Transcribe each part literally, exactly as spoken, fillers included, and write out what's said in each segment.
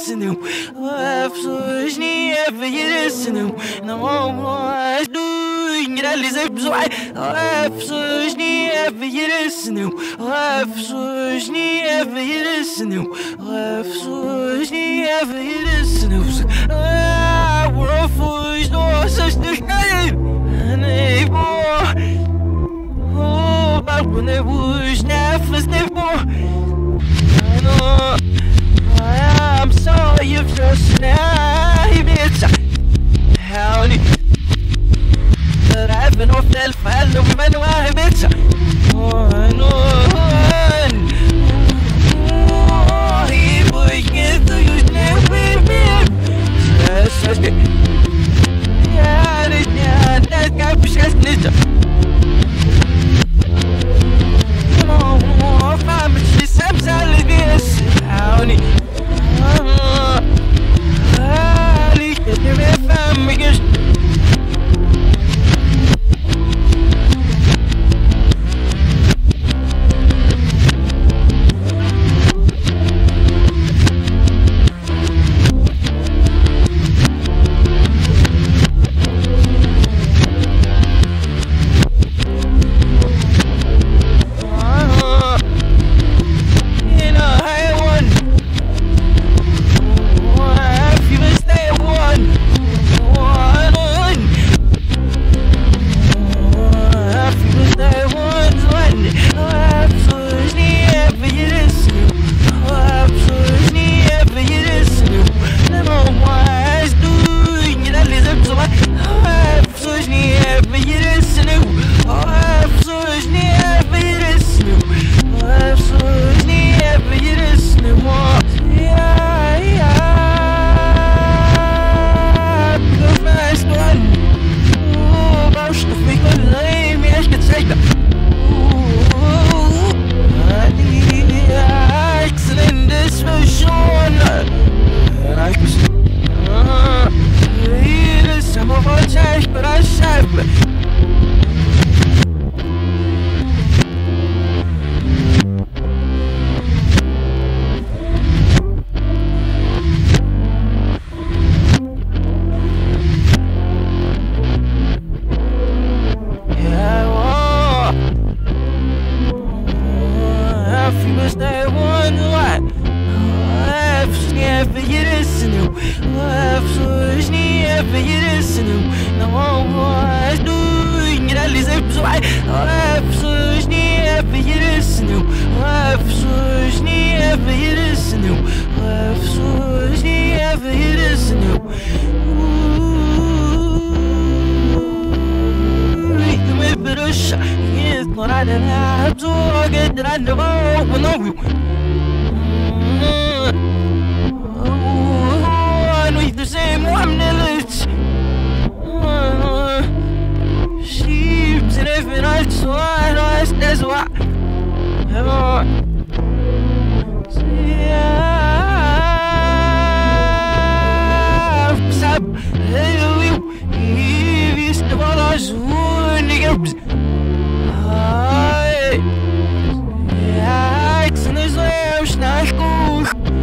não. Pessoas nem a ver não. Não mais do ingralizei pessoal. Pessoas nem a ver não. Pessoas nem a ver não. Pessoas nem a ver não. Ah, profus nossas de cair. Nem vou. Oh, balcão de bus, nefas de voo. I'm sorry you've just now it's howdy that I've been off that file no man why it's oh no oh he boy get to you now baby yes yes yeah yeah that guy pushes ninja oh family some salad yes howdy Miguel.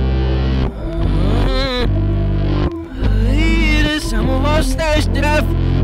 Stay